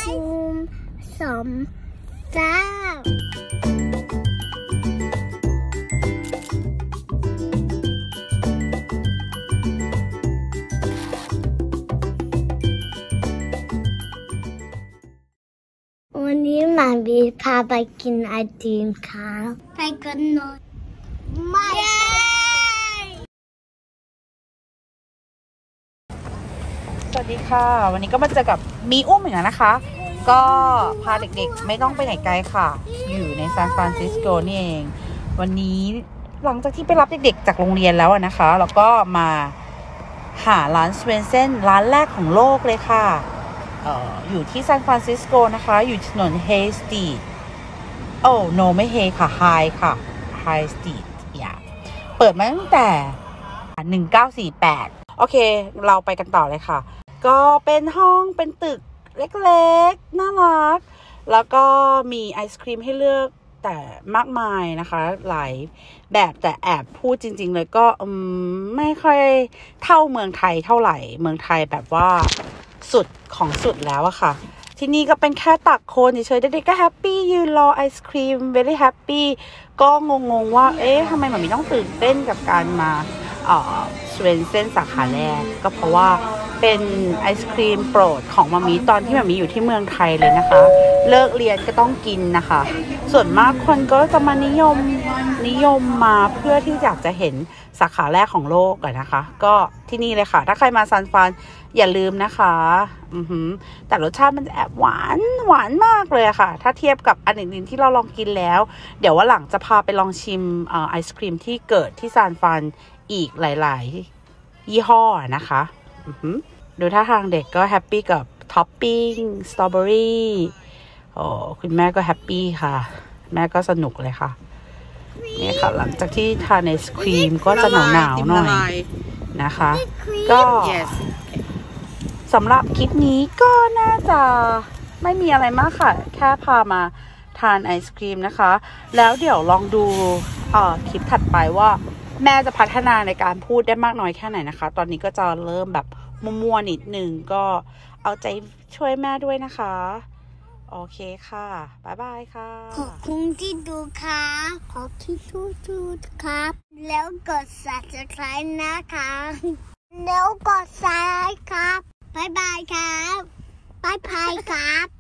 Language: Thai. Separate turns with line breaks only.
สมเจ้าวันนี้หมาบีพาไปกินไอติมค่ะไปกันหน่อยไม่
สวัสดีค่ะวันนี้ก็มาเจอกับมีอุ้มอีกแล้วนะคะก็พาเด็กๆไม่ต้องไปไหนไกลค่ะอยู่ในซานฟรานซิสโกนี่เองวันนี้หลังจากที่ไปรับเด็กๆจากโรงเรียนแล้วนะคะแล้วก็มาหาร้านสเวนเซนร้านแรกของโลกเลยค่ะอยู่ที่ซานฟรานซิสโกนะคะอยู่ถนนเฮสตีดโนไม่เฮค่ะไฮค่ะไฮสตีดเปิดมาตั้งแต่1948โอเคเราไปกันต่อเลยค่ะก็เป็นห้องเป็นตึกเล็กๆน่ารักแล้วก็มีไอศครีมให้เลือกแต่มากมายนะคะหลายแบบแต่แอบพูดจริงๆเลยก็ไม่ค่อยเท่าเมืองไทยเท่าไหร่เมืองไทยแบบว่าสุดของสุดแล้วอะค่ะที่นี่ก็เป็นแค่ตักโคนเฉยๆเด็กๆก็แฮปปี้ยืนรอไอศครีม very happy ก็งงๆว่าทำไมมันมีต้องตื่นเต้นกับการมาสเวนเซนสาขาแรกก็เพราะว่าเป็นไอศครีมโปรดของมามีตอนที่มามีอยู่ที่เมืองไทยเลยนะคะเลิกเรียนก็ต้องกินนะคะส่วนมากคนก็จะมานิยมมาเพื่อที่อยากจะเห็นสาขาแรกของโลกนะคะก็ที่นี่เลยค่ะถ้าใครมาซานฟรานอย่าลืมนะคะแต่รสชาติมันแอบหวานมากเลยค่ะถ้าเทียบกับอันอื่นๆที่เราลองกินแล้วเดี๋ยวว่าหลังจะพาไปลองชิมไอศครีมที่เกิดที่ซานฟรานอีกหลายๆยี่ห้อนะคะดูท่าทางเด็กก็แฮปปี้กับท็อปปิ้งสตรอเบอรี่คุณแม่ก็แฮปปี้ค่ะแม่ก็สนุกเลยค่ะนี่ค่ะหลังจากที่ทานไอศครีมก็จะหนาวหน่อยนะคะก็สำหรับคลิปนี้ก็น่าจะไม่มีอะไรมากค่ะแค่พามาทานไอศครีมนะคะแล้วเดี๋ยวลองดูคลิปถัดไปว่าแม่จะพัฒนาในการพูดได้มากน้อยแค่ไหนนะคะตอนนี้ก็จะเริ่มแบบมั่วๆนิดนึงก็เอาใจช่วยแม่ด้วยนะคะโอเคค่ะบ๊ายบายค่ะ
ขอบคุณที่ดูครับขอบคุณที่ดูครับแล้วกด subscribe นะคะแล้วกด subscribe ครับบ๊ายบายครับบ๊ายบายครับ